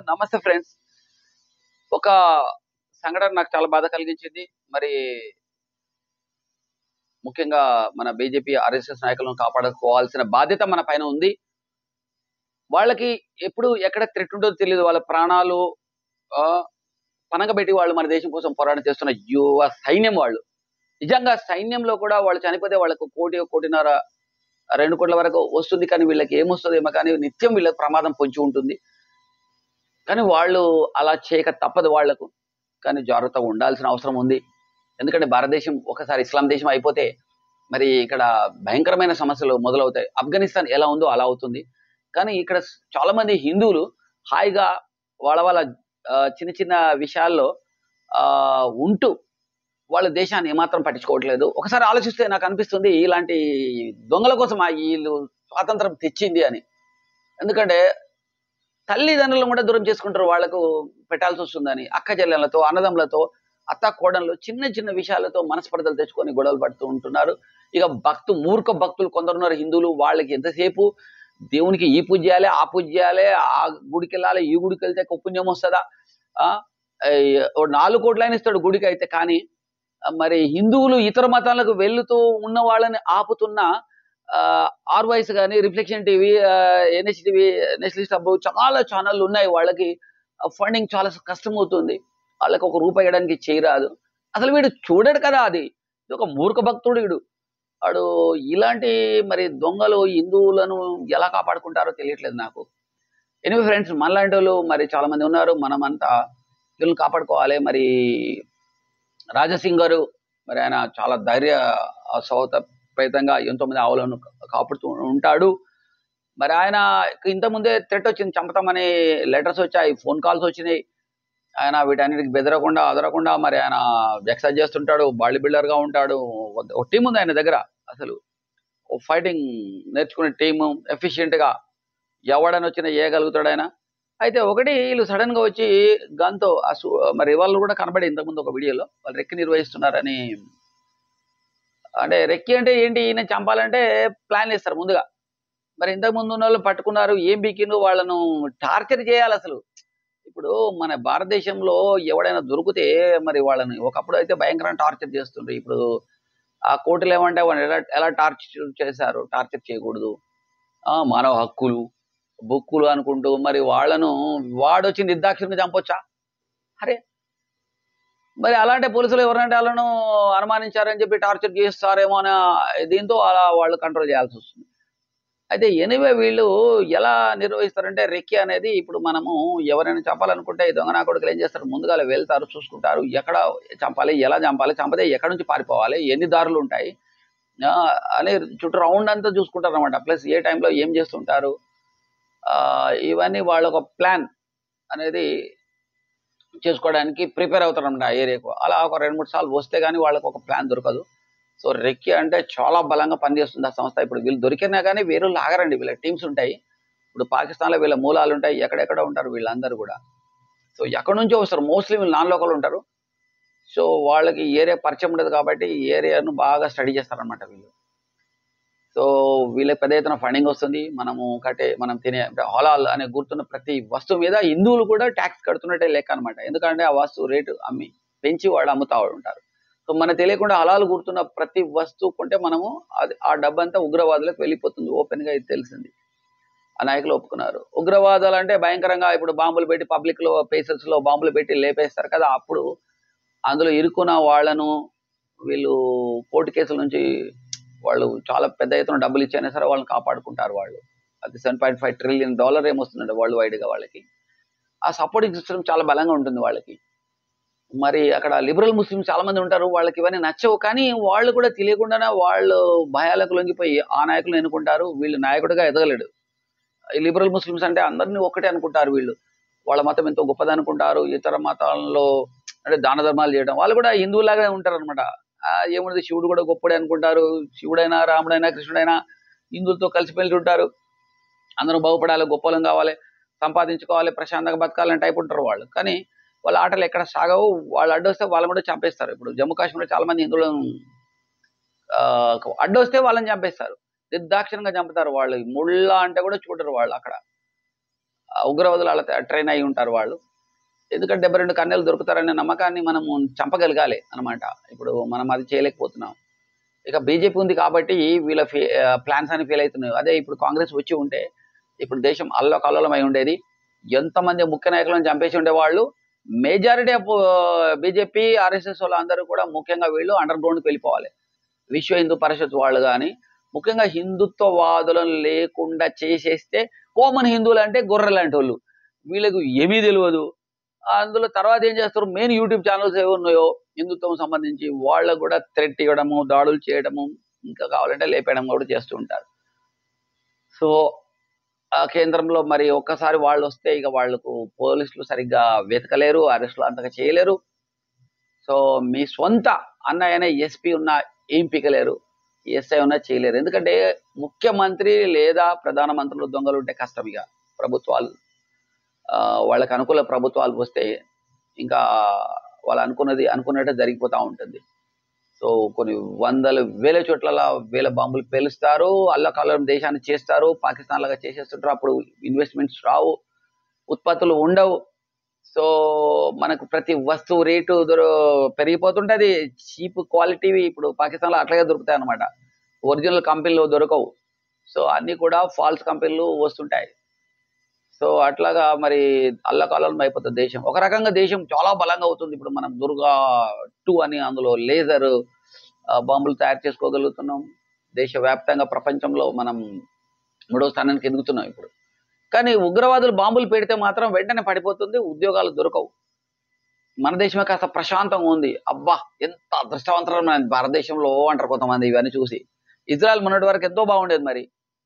నమస్తే ఫ్రెండ్స్. ఒక సంఘటన నాకు చాలా బాధ కలిగించింది. మరి ముఖ్యంగా మన బీజేపీ, ఆర్ఎస్ఎస్ నాయకులను కాపాడుకోవాల్సిన బాధ్యత మన పైన ఉంది. వాళ్ళకి ఎప్పుడు ఎక్కడ థ్రెట్ ఉంటదో తెలీదు. వాళ్ళ ప్రాణాలు ఆహ్, పణంగా వాళ్ళు మన దేశం కోసం పోరాటం చేస్తున్న యువ సైన్యం వాళ్ళు. నిజంగా సైన్యంలో కూడా వాళ్ళు చనిపోతే వాళ్ళకు 1,00,00,000, 1,50,00,000, 2,00,00,000 వరకు వస్తుంది. కానీ వీళ్ళకి ఏమొస్తదేమో కానీ నిత్యం వీళ్ళకి ప్రమాదం పొంచి ఉంటుంది. కానీ వాళ్ళు అలా చేయక తప్పదు వాళ్ళకు. కానీ జాగ్రత్తగా ఉండాల్సిన అవసరం ఉంది. ఎందుకంటే భారతదేశం ఒకసారి ఇస్లాం దేశం అయిపోతే మరి ఇక్కడ భయంకరమైన సమస్యలు మొదలవుతాయి. ఆఫ్ఘనిస్తాన్ ఎలా ఉందో అలా అవుతుంది. కానీ ఇక్కడ చాలా మంది హిందువులు హాయిగా వాళ్ళ చిన్న చిన్న విషయాల్లో ఉంటూ వాళ్ళ దేశాన్ని ఏమాత్రం పట్టించుకోవట్లేదు. ఒకసారి ఆలోచిస్తే నాకనిపిస్తుంది ఇలాంటి దొంగల కోసం ఈళ్ళు స్వాతంత్రం తెచ్చింది అని. ఎందుకంటే తల్లిదండ్రులను కూడా దూరం చేసుకుంటారు వాళ్ళకు పెట్టాల్సొస్తుందని. అక్క చెల్లెళ్ళతో, అన్నదమ్ములతో, అత్త కోడళ్ళు చిన్న చిన్న విషయాలతో మనస్పర్ధలు తెచ్చుకొని గొడవలు పడుతూ ఉంటున్నారు. ఇక మూర్ఖ భక్తులు కొందరున్నారు హిందువులు. వాళ్ళకి ఎంతసేపు దేవునికి ఈ పూజ చేయాలి, ఆ పూజ చేయాలి, ఆ గుడికెళ్ళాలి, ఈ గుడికెళ్తే పుణ్యం వస్తదా? ఓ 4 కోట్లైనా ఇస్తాడు గుడికైతే. కానీ మరి హిందువులు ఇతర మతాలకు వెళ్తూ ఉన్న వాళ్ళని ఆపుతున్న ఆర్‌వైస్ గాని, reflection TV, NHTV, nationalist hub చాలా ఛానెల్‌లు ఉన్నాయి. వాళ్ళకి ఫండింగ్ చాలా కష్టమవుతుంది. వాళ్ళకి ఒక రూపాయి ఇవ్వడానికి చేయరాదు. అసలు వీడు చూడడు కదా అది. ఇదొక మూర్ఖ భక్తుడు వీడు. వాడు ఇలాంటి మరి దొంగలు హిందువులను ఎలా కాపాడుకుంటారో తెలియట్లేదు నాకు. ఎనీవే ఫ్రెండ్స్, మనలాంటోళ్ళు మరి చాలా మంది ఉన్నారు. మనమంతా వీళ్ళని కాపాడుకోవాలి. మరి రాజాసింగ్ గారు మరి ఆయన చాలా సౌతపేతంగా ఎంతోమంది ఆవులను కాపాడుతూ ఉంటాడు. మరి ఆయన ఇంతకుముందే థ్రెట్ వచ్చింది, చంపుతామని లెటర్స్ వచ్చాయి, ఫోన్ కాల్స్ వచ్చినాయి. ఆయన వీటన్నిటికి బెదరకుండా, అదరకుండా మరి ఆయన ఎక్సర్సైజ్ చేస్తుంటాడు, బాడీ బిల్డర్‌గా ఉంటాడు. ఒక టీమ్ ఉంది ఆయన దగ్గర. అసలు ఫైటింగ్ నేర్చుకునే టీము ఎఫిషియెంట్‌గా ఎవడని వచ్చినా ఏయగలుగుతాడు ఆయన. అయితే ఒకటి వీళ్ళు సడెన్‌గా వచ్చి గన్‌తో మరి రివాల్వర్ కూడా కనబడింది ఇంతకుముందు ఒక వీడియోలో. వాళ్ళు రెక్కి నిర్వహిస్తున్నారని. అంటే రెక్కి అంటే ఏంటి? ఈయన చంపాలంటే ప్లాన్ చేస్తారు ముందుగా. మరి ఇంతకు ముందు ఉన్నోళ్ళు పట్టుకున్నారు. ఏం పీకిండ్రు? వాళ్ళను టార్చర్ చేయాలసలు. ఇప్పుడు మన భారతదేశంలో ఎవడైనా దొరికితే మరి వాళ్ళని ఒకప్పుడు అయితే భయంకరంగా టార్చర్ చేస్తుండ్రు. ఇప్పుడు ఆ కోర్టులు ఏమంటే వాళ్ళని ఎలా టార్చర్ చేశారు? టార్చర్ చేయకూడదు. మానవ హక్కులు, బుక్కులు అనుకుంటూ మరి వాళ్ళను వాడొచ్చి నిర్దాక్షిణ్యంగా చంపొచ్చా? అరే! మరి అలాంటి పోలీసులు ఎవరినంటే వాళ్ళను అనుమానించారని చెప్పి టార్చర్ చేస్తారేమో అన్న దీంతో అలా వాళ్ళు కంట్రోల్ చేయాల్సొస్తుంది. అయితే ఎనీవే వీళ్ళు ఎలా నిర్వహిస్తారంటే రెక్కి అనేది ఇప్పుడు మనము ఎవరైనా చంపాలనుకుంటే ఈ దొంగ నా కొడుకులు ఏం చేస్తారు? ముందుగాల వెళ్తారు, చూసుకుంటారు. ఎక్కడ చంపాలి? ఎలా చంపాలి? చంపితే ఎక్కడి నుంచి పారిపోవాలి? ఎన్ని దారులుంటాయి? అని చుట్టూ రౌండ్ అంతా చూసుకుంటారనమాట. ప్లస్ ఏ టైంలో ఏం చేస్తుంటారు? ఇవన్నీ వాళ్ళొక ప్లాన్ అనేది చేసుకోవడానికి ప్రిపేర్ అవుతారనమాట ఆ ఏరియాకు. అలా ఒక 2, 3 సార్లు వస్తే గానీ వాళ్ళకొక ప్లాన్ దొరకదు. సో, రెక్కి అంటే చాలా బలంగా పనిచేస్తుంది ఆ సంస్థ. ఇప్పుడు వీళ్ళు దొరికినా గానీ వేరోళ్ళు ఆగరండి. వీళ్ళ టీమ్స్ ఉంటాయి. ఇప్పుడు పాకిస్తాన్‌లో వీళ్ళ మూలాలుంటాయి. ఎక్కడెక్కడో ఉంటారు వీళ్ళందరూ గూడా. సో, ఎక్కడి నుంచో వస్తారు. మోస్ట్‌లీ వీళ్ళు నాన్ లోకల్ ఉంటారు. సో, వాళ్ళకి ఏరియా పరిచయం ఉండదు కాబట్టి ఈ ఏరియాను బాగా స్టడీ చేస్తారనమాట వీళ్ళు. సో, వీళ్ళకి పెద్ద ఎత్తున ఫండింగ్ వస్తుంది. మనం తినే హలాల్ అనే గుర్తున్న ప్రతి వస్తువు మీద హిందువులు కూడా టాక్స్ కడుతున్నట్టే లెక్క అనమాట. ఎందుకంటే ఆ వస్తువు రేటు పెంచి వాళ్ళు అమ్ముతా ఉంటారు. సో, మనకు తెలియకుండా హలాల్ గుర్తున్న ప్రతి వస్తువు కొంటే మనము ఆ డబ్బంతా ఉగ్రవాదులకు వెళ్ళిపోతుంది. ఓపెన్‌గా ఇది తెలిసింది. ఆ నాయకులు ఒప్పుకున్నారు. ఉగ్రవాదాలంటే భయంకరంగా ఇప్పుడు బాంబులు పెట్టి పబ్లిక్‌లో ప్లేసెస్‌లో బాంబులు పెట్టి లేపేస్తారు కదా! అప్పుడు అందులో ఇరుక్కున్న వాళ్ళను వీళ్ళు కోర్టు కేసుల నుంచి వాళ్ళు చాలా పెద్ద ఎత్తున డబ్బులు ఇచ్చైనా సరే వాళ్ళని కాపాడుకుంటారు వాళ్ళు. అది $7.5 ట్రిలియన్ ఏమొస్తుందండి వరల్డ్ వైడ్‌గా వాళ్ళకి. ఆ సపోర్టింగ్ సిస్టమ్ చాలా బలంగా ఉంటుంది వాళ్ళకి. మరి అక్కడ లిబరల్ ముస్లిమ్స్ చాలా మంది ఉంటారు. వాళ్ళకి ఇవన్నీ నచ్చవు. కానీ వాళ్ళు కూడా తెలియకుండానే వాళ్ళు భయాలకు లొంగిపోయి ఆ నాయకులను ఎన్నుకుంటారు. వీళ్ళు నాయకుడిగా ఎదగలేడు. ఈ లిబరల్ ముస్లిమ్స్ అంటే అందరిని ఒక్కటే అనుకుంటారు వీళ్ళు. వాళ్ళ మతం ఎంతో గొప్పదనుకుంటారు. ఇతర మతాల్లో అంటే దాన ధర్మాలు చేయడం. వాళ్ళు కూడా హిందువులాగానే ఉంటారనమాట. ఏమున్నది శివుడు కూడా గొప్పోడే అనుకుంటారు. శివుడైనా, రాముడైనా, కృష్ణుడైనా హిందువులతో కలిసిమెలిసి ఉంటారు. అందరూ బాగుపడాలి, గొప్పోళ్ళం కావాలి, సంపాదించుకోవాలి, ప్రశాంతంగా బతకాలని టైప్ ఉంటారు వాళ్ళు. కానీ వాళ్ళ ఆటలు ఎక్కడ సాగవు. వాళ్ళు అడ్డొస్తే వాళ్ళని కూడా చంపేస్తారు. ఇప్పుడు జమ్మూ కాశ్మీర్‌లో చాలా మంది హిందువులను అడ్డొస్తే వాళ్ళని చంపేస్తారు. నిర్దాక్షిణ్యంగా చంపుతారు వాళ్ళు. ముళ్ళ అంటే కూడా చూడరు వాళ్ళక్కడ. ఉగ్రవాదులు అలా ట్రైన్ అయి ఉంటారు వాళ్ళు. ఎందుకంటే 72 కన్నెలు దొరుకుతారనే నమ్మకాన్ని మనము చంపగలగాలి అనమాట. ఇప్పుడు మనం అది చేయలేకపోతున్నాం. ఇక బీజేపీ ఉంది కాబట్టి వీళ్ళ ప్లాన్స్ అన్ని ఫెయిల్ అవుతున్నాయి. అదే ఇప్పుడు కాంగ్రెస్ వచ్చి ఉంటే ఇప్పుడు దేశం అల్లకల్లోలం అయి ఉండేది. ఎంతమంది ముఖ్య నాయకులను చంపేసి ఉండేవాళ్ళు. మెజారిటీ ఆఫ్ బీజేపీ, ఆర్ఎస్ఎస్ వాళ్ళందరూ కూడా ముఖ్యంగా వీళ్ళు అండర్ గ్రౌండ్కి వెళ్ళిపోవాలి. విశ్వ హిందూ పరిషత్ వాళ్ళు కానీ ముఖ్యంగా హిందుత్వవాదులను లేకుండా చేసేస్తే కోమన్ హిందువులు అంటే గొర్రె లాంటి వాళ్ళు. వీళ్ళకు ఏమీ తెలియదు. అందులో తర్వాత ఏం చేస్తారు, మెయిన్ యూట్యూబ్ ఛానల్స్ ఏవి ఉన్నాయో హిందుత్వం సంబంధించి వాళ్ళకు కూడా థ్రెట్ ఇవ్వడము, దాడులు చేయడము, ఇంకా కావాలంటే లేపేయడం కూడా చేస్తూ ఉంటారు. సో ఆ కేంద్రంలో మరి ఒక్కసారి వాళ్ళు వస్తే ఇక వాళ్ళకు పోలీసులు సరిగ్గా వెతకలేరు, అరెస్టులు అంతగా చేయలేరు. సో మీ సొంత అన్నయ్యనే ఎస్పీ ఉన్నా ఏం పీకలేరు, ఎస్ఐ ఉన్నా చేయలేరు. ఎందుకంటే ముఖ్యమంత్రి లేదా ప్రధానమంత్రులు దొంగలు ఉంటే కష్టం. ఇక ప్రభుత్వాలు వాళ్ళకి అనుకూల ప్రభుత్వాలు వస్తే ఇంకా వాళ్ళు అనుకున్నట్టే జరిగిపోతూ ఉంటుంది. సో కొన్ని వందల వేల చోట్ల వేల బాంబులు పేలుస్తారు, అల్లకల్లోలం దేశాన్ని చేస్తారు, పాకిస్తాన్ లాగా చేసేస్తుంటారు. అప్పుడు ఇన్వెస్ట్మెంట్స్ రావు, ఉత్పత్తులు ఉండవు. సో మనకు ప్రతి వస్తువు రేటు పెరిగిపోతుంటది. చీప్ క్వాలిటీవి ఇప్పుడు పాకిస్తాన్లో అట్లాగే దొరుకుతాయి అనమాట. ఒరిజినల్ కంపెనీలు దొరకవు. సో అన్ని కూడా ఫాల్స్ కంపెనీలు వస్తుంటాయి. సో అట్లాగా మరి అల్లకల్లోలం అయిపోతుంది దేశం. ఒక రకంగా దేశం చాలా బలంగా అవుతుంది. ఇప్పుడు మనం దుర్గా 2 అని అందులో లేజర్ బాంబులు తయారు చేసుకోగలుగుతున్నాం. దేశవ్యాప్తంగా ప్రపంచంలో మనం 3వ స్థానానికి ఎదుగుతున్నాం ఇప్పుడు. కానీ ఉగ్రవాదులు బాంబులు పెడితే మాత్రం వెంటనే పడిపోతుంది, ఉద్యోగాలు దొరకవు. మన దేశమే కాస్త ప్రశాంతంగా ఉంది. అబ్బా ఎంత అదృష్టవంతమైన భారతదేశంలో అంటారు కొంతమంది ఇవన్నీ చూసి. ఇజ్రాయెల్ మొన్నటి వరకు ఎంతో బాగుండేది మరి.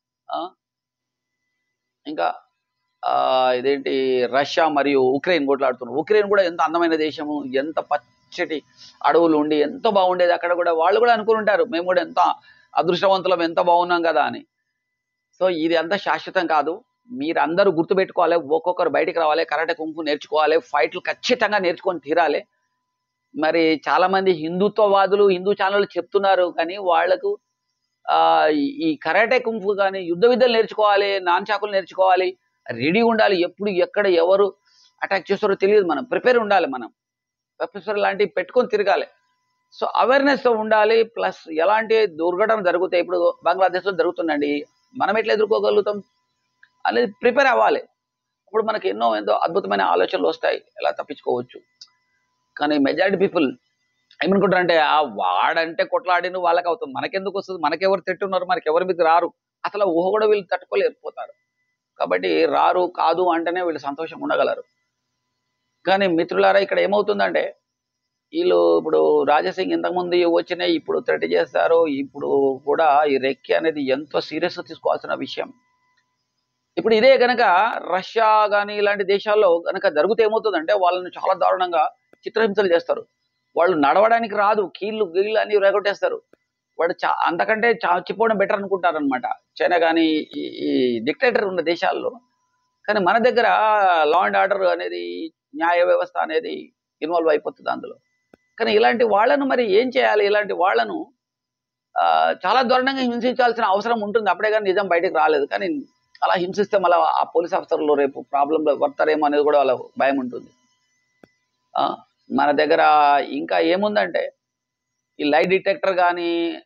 ఇంకా ఇదేంటి రష్యా మరియు ఉక్రెయిన్ కొట్లాడుతున్నారు. ఉక్రెయిన్ కూడా ఎంత అందమైన దేశము, ఎంత పచ్చటి అడవులు ఉండి ఎంతో బాగుండేది. అక్కడ కూడా వాళ్ళు కూడా అనుకుని ఉంటారు మేము కూడా ఎంత అదృష్టవంతులం, ఎంత బాగున్నాం కదా అని. సో ఇది అంతా శాశ్వతం కాదు. మీరు అందరూ గుర్తుపెట్టుకోవాలి, ఒక్కొక్కరు బయటికి రావాలి, కరాటే కుంఫు నేర్చుకోవాలి, ఫైట్లు ఖచ్చితంగా నేర్చుకొని తీరాలి. మరి చాలా మంది హిందుత్వవాదులు హిందూ ఛానళ్ళు చెప్తున్నారు కానీ వాళ్లకు ఈ కరాటే కుంఫు కానీ యుద్ధ విద్యలు నేర్చుకోవాలి, నాన్చాకులు నేర్చుకోవాలి, రెడీ ఉండాలి. ఎప్పుడు ఎక్కడ ఎవరు అటాక్ చేస్తారో తెలియదు. మనం ప్రిపేర్ ఉండాలి. మనం ప్రొఫెసర్ లాంటివి పెట్టుకొని తిరగాలి. సో అవేర్నెస్తో ఉండాలి. ప్లస్ ఎలాంటి దుర్ఘటన జరుగుతాయి, ఇప్పుడు బంగ్లాదేశ్లో జరుగుతుందండి, మనం ఎట్లా ఎదుర్కోగలుగుతాం అనేది ప్రిపేర్ అవ్వాలి. అప్పుడు మనకి ఎంతో అద్భుతమైన ఆలోచనలు వస్తాయి, ఎలా తప్పించుకోవచ్చు. కానీ మెజారిటీ పీపుల్ ఏమనుకుంటారంటే వాడంటే కొట్లాడిన వాళ్ళకి అవుతుంది, మనకెందుకు వస్తుంది, మనకెవరు తిట్టున్నారు, మనకెవరి మీద రారు, అసలు ఊహ కూడా వీళ్ళు తట్టుకోలేకపోతారు. కాబట్టి రారు కాదు అంటేనే వీళ్ళు సంతోషంగా ఉండగలరు. కానీ మిత్రులారా ఇక్కడ ఏమవుతుందంటే వీళ్ళు ఇప్పుడు రాజాసింగ్ ఇంతకుముందు వచ్చినాయి, ఇప్పుడు థ్రెట్ చేస్తారు. ఇప్పుడు కూడా ఈ రెక్కి అనేది ఎంతో సీరియస్గా తీసుకోవాల్సిన విషయం. ఇప్పుడు ఇదే కనుక రష్యా కానీ ఇలాంటి దేశాల్లో కనుక జరిగితే ఏమవుతుందంటే వాళ్ళని చాలా దారుణంగా చిత్రహింసలు చేస్తారు. వాళ్ళు నడవడానికి రాదు, కీళ్ళు గీళ్ళు అన్ని రేగొట్టేస్తారు. వాడు అంతకంటే చచ్చిపోవడం బెటర్ అనుకుంటారనమాట. చైనా కానీ ఈ డిక్టేటర్ ఉన్న దేశాల్లో. కానీ మన దగ్గర లా అండ్ ఆర్డర్ అనేది, న్యాయ వ్యవస్థ అనేది ఇన్వాల్వ్ అయిపోతుంది అందులో. కానీ ఇలాంటి వాళ్ళను మరి ఏం చేయాలి? ఇలాంటి వాళ్ళను చాలా దారుణంగా హింసించాల్సిన అవసరం ఉంటుంది. అప్పుడే కానీ నిజం బయటకు రాలేదు. కానీ అలా హింసిస్తే మళ్ళీ ఆ పోలీస్ ఆఫీసర్లు రేపు ప్రాబ్లంలో పడతారేమో అనేది కూడా వాళ్ళ భయం ఉంటుంది. మన దగ్గర ఇంకా ఏముందంటే ఈ లై డిటెక్టర్ కానీ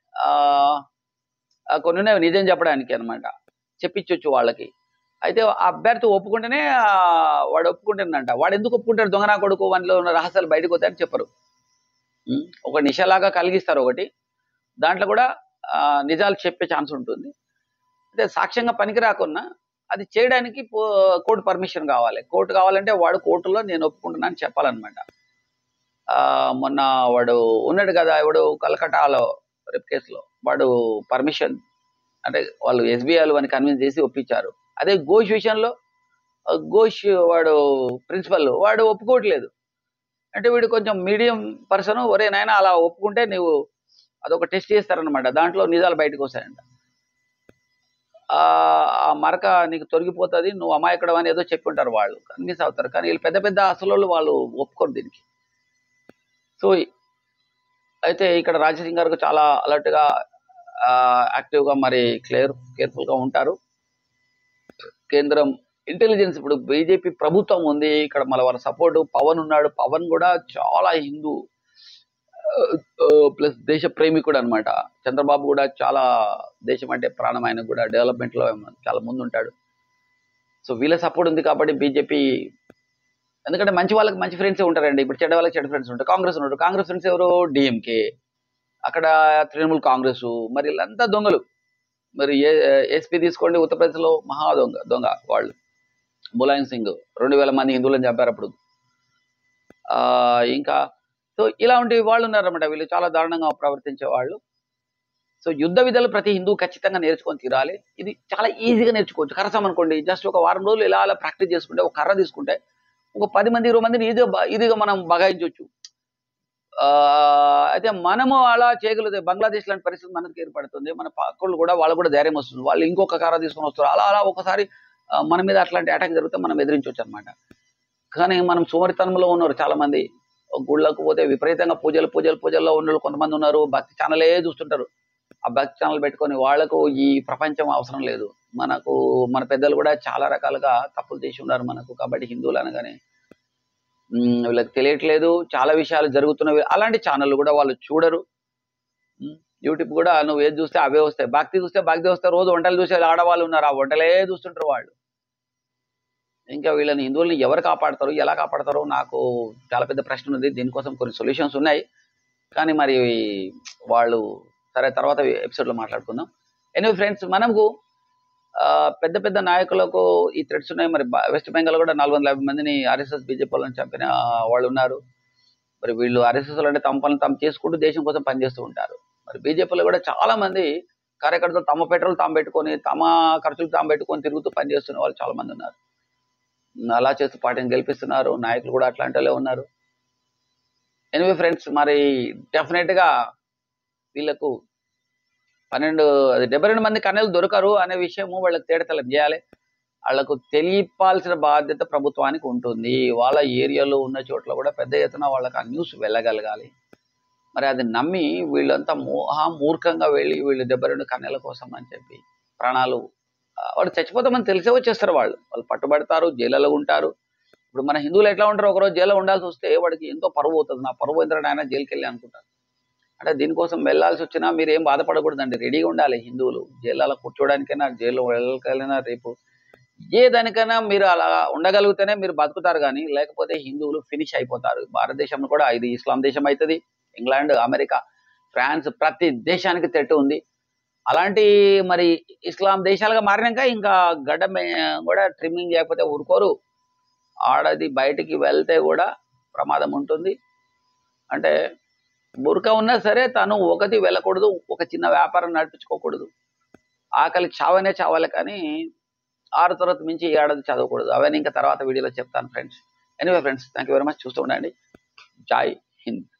కొన్ని ఉన్నాయి నిజం చెప్పడానికి అనమాట, చెప్పించవచ్చు వాళ్ళకి. అయితే ఆ అభ్యర్థి ఒప్పుకుంటేనే వాడు ఒప్పుకుంటానంట. వాడు ఎందుకు ఒప్పుకుంటాడు? దొంగనా కొడుకు, వాటిలో ఉన్న రహస్యాలు బయటకు వస్తాయని చెప్పరు. ఒక నిషలాగా కలిగిస్తారు ఒకటి, దాంట్లో కూడా నిజాలు చెప్పే ఛాన్స్ ఉంటుంది. అంటే సాక్ష్యంగా పనికి రాకున్నా అది చేయడానికి కోర్టు పర్మిషన్ కావాలి. కోర్టు కావాలంటే వాడు కోర్టులో నేను ఒప్పుకుంటున్నాను చెప్పాలన్నమాట. మొన్న వాడు ఉన్నాడు కదా, వాడు కలకటాలో రేప్ కేసులో, వాడు పర్మిషన్ అంటే వాళ్ళు ఎస్బీఐలు అని కన్విన్స్ చేసి ఒప్పించారు. అదే ఘోష్ విషయంలో ఘోష్ వాడు ప్రిన్సిపల్ వాడు ఒప్పుకోవట్లేదు. అంటే వీడు కొంచెం మీడియం పర్సన్, ఒరే నాయన అలా ఒప్పుకుంటే నువ్వు అదొక టెస్ట్ చేస్తారనమాట, దాంట్లో నిజాలు బయటకు వస్తాయంట. ఆ మరక నీకు తొలగిపోతుంది, నువ్వు అమాయకుడు అని ఏదో చెప్పి ఉంటారు, వాళ్ళు కన్విన్స్ అవుతారు. కానీ వీళ్ళు పెద్ద పెద్ద అసలు వాళ్ళు ఒప్పుకోరు దీనికి. సో అయితే ఇక్కడ రాజసింగ్ గారు చాలా అలర్ట్గా యాక్టివ్గా మరి కేర్ఫుల్గా ఉంటారు. కేంద్రం ఇంటెలిజెన్స్ ఇప్పుడు బీజేపీ ప్రభుత్వం ఉంది ఇక్కడ, మళ్ళీ వాళ్ళ సపోర్ట్ పవన్ ఉన్నాడు. పవన్ కూడా చాలా హిందూ ప్లస్ దేశ ప్రేమికుడు అనమాట. చంద్రబాబు కూడా చాలా దేశం అంటే ప్రాణం, ఆయన కూడా డెవలప్మెంట్ లో చాలా ముందు ఉంటాడు. సో వీళ్ళ సపోర్ట్ ఉంది కాబట్టి బీజేపీ, ఎందుకంటే మంచి వాళ్ళకి మంచి ఫ్రెండ్స్ ఉంటారండి, ఇప్పుడు చెడ్డ వాళ్ళకి చెడ్డ ఫ్రెండ్స్ ఉంటారు. కాంగ్రెస్ ఉన్నాడు, కాంగ్రెస్ ఫ్రెండ్స్ ఎవరు? డిఎంకే, అక్కడ తృణమూల్ కాంగ్రెస్, మరి వీళ్ళంతా దొంగలు. మరి ఎస్పీ తీసుకోండి, ఉత్తరప్రదేశ్ లో మహా దొంగ దొంగ వాళ్ళు. ములాయం సింగ్ 2000 మంది హిందువులను చంపారు అప్పుడు. ఇంకా సో ఇలాంటి వాళ్ళు ఉన్నారన్నమాట. వీళ్ళు చాలా దారుణంగా ప్రవర్తించే వాళ్ళు. సో యుద్ధ విధాలు ప్రతి హిందూ ఖచ్చితంగా నేర్చుకొని తీరాలి. ఇది చాలా ఈజీగా నేర్చుకోవచ్చు. కరసం అనుకోండి, జస్ట్ ఒక వారం రోజులు ఇలా అలా ప్రాక్టీస్ చేసుకుంటే, ఒక కర్ర తీసుకుంటే ఒక 10 మంది 20 మందిని ఈజీగా మనం బగాయించవచ్చు. అయితే మనము అలా చేయగలిగితే బంగ్లాదేశ్ లాంటి పరిస్థితి మనకు ఏర్పడుతుంది. మన పక్కలు కూడా వాళ్ళకు కూడా ధైర్యం వస్తుంది, వాళ్ళు ఇంకొక కర్ర తీసుకొని వస్తారు. అలా అలా ఒకసారి మన మీద అట్లాంటి అటాక్ జరిగితే మనం ఎదిరించవచ్చు అనమాట. కానీ మనం సోమరితనంలో ఉన్నారు చాలా మంది. గుళ్ళకు పోతే విపరీతంగా పూజల్లో ఉన్న కొంతమంది ఉన్నారు, భక్తి ఛానలే చూస్తుంటారు. ఆ భక్తి ఛానల్ పెట్టుకొని వాళ్లకు ఈ ప్రపంచం అవసరం లేదు. మనకు మన పెద్దలు కూడా చాలా రకాలుగా తప్పులు చేసి ఉన్నారు మనకు. కాబట్టి హిందువులు అనగానే వీళ్ళకి తెలియట్లేదు, చాలా విషయాలు జరుగుతున్నవి. అలాంటి ఛానళ్ళు కూడా వాళ్ళు చూడరు. యూట్యూబ్ కూడా నువ్వు ఏది చూస్తే అవే వస్తాయి. భక్తి చూస్తే భక్తి వస్తాయి, రోజు వంటలు చూసే ఆడవాళ్ళు ఉన్నారు, ఆ వంటలే చూస్తుంటారు వాళ్ళు. ఇంకా వీళ్ళని హిందువుల్ని ఎవరు కాపాడతారు, ఎలా కాపాడతారో నాకు చాలా పెద్ద ప్రశ్న ఉంది. దీనికోసం కొన్ని సొల్యూషన్స్ ఉన్నాయి, కానీ మరి వాళ్ళు సరే తర్వాత ఎపిసోడ్లో మాట్లాడుకుందాం. ఎనివే ఫ్రెండ్స్, మనకు పెద్ద పెద్ద నాయకులకు ఈ థ్రెట్స్ ఉన్నాయి. మరి వెస్ట్ బెంగాల్ కూడా 450 మందిని ఆర్ఎస్ఎస్ బీజేపీ వాళ్ళని చంపిన వాళ్ళు ఉన్నారు. మరి వీళ్ళు ఆర్ఎస్ఎస్ అంటే తమ పనులు తాము చేసుకుంటూ దేశం కోసం పనిచేస్తూ ఉంటారు. మరి బీజేపీలో కూడా చాలా మంది కార్యకర్తలు తమ పెట్రోల్ తాము పెట్టుకొని, తమ ఖర్చులు తాము పెట్టుకొని తిరుగుతూ పనిచేస్తున్న వాళ్ళు చాలా మంది ఉన్నారు. అలా చేస్తూ పార్టీని గెలిపిస్తున్నారు. నాయకులు కూడా అట్లాంటి వాళ్ళే ఉన్నారు. ఎనివే ఫ్రెండ్స్, మరి డెఫినెట్ గా వీళ్ళకు 72 మంది కన్నెలు దొరకరు అనే విషయము వాళ్ళకి తేడతలం చేయాలి. వాళ్లకు తెలియపాల్సిన బాధ్యత ప్రభుత్వానికి ఉంటుంది. వాళ్ళ ఏరియాలో ఉన్న చోట్ల కూడా పెద్ద ఎత్తున వాళ్ళకి ఆ న్యూస్ వెళ్ళగలగాలి. మరి అది నమ్మి వీళ్ళంతా మూర్ఖంగా వెళ్ళి వీళ్ళు 72 కన్నెల కోసం అని చెప్పి ప్రాణాలు, వాడు చచ్చిపోతామని తెలిసే వచ్చేస్తారు. వాళ్ళు పట్టుబడతారు, జైల్లో ఉంటారు. ఇప్పుడు మన హిందువులు ఎట్లా ఉంటారు, ఒకరోజు జైల్లో ఉండాల్సి వస్తే వాడికి ఎంతో పరువు అవుతుంది. నా పరువు ఎందుకంటే ఆయన జైలుకి వెళ్ళి అనుకుంటారు. అంటే దీనికోసం వెళ్ళాల్సి వచ్చినా మీరు ఏం బాధపడకూడదండి, రెడీగా ఉండాలి. హిందువులు జైల్లో కూర్చోడానికైనా, జైల్లో వెళ్ళకైనా, రేపు ఏ దానికైనా మీరు అలా ఉండగలిగితేనే మీరు బతుకుతారు. కానీ లేకపోతే హిందువులు ఫినిష్ అయిపోతారు. భారతదేశంలో కూడా ఇది ఇస్లాం దేశం అవుతుంది. ఇంగ్లాండ్, అమెరికా, ఫ్రాన్స్, ప్రతి దేశానికి తెట్టు ఉంది. అలాంటి మరి ఇస్లాం దేశాలుగా మారినాక ఇంకా గడ్డ కూడా ట్రిమ్మింగ్ చేయకపోతే ఊరుకోరు. ఆడది బయటికి వెళ్తే కూడా ప్రమాదం ఉంటుంది. అంటే బురకా ఉన్నా సరే తను ఒకటి వెళ్ళకూడదు, ఒక చిన్న వ్యాపారం నడిపించుకోకూడదు, ఆకలికి చావనే చావాలి. కానీ 6 తరగతి మించి ఏడాది చదవకూడదు. అవన్నీ ఇంకా తర్వాత వీడియోలో చెప్తాను friends. Anyway friends, thank you very much. చూస్తూ ఉండండి. జై హింద్.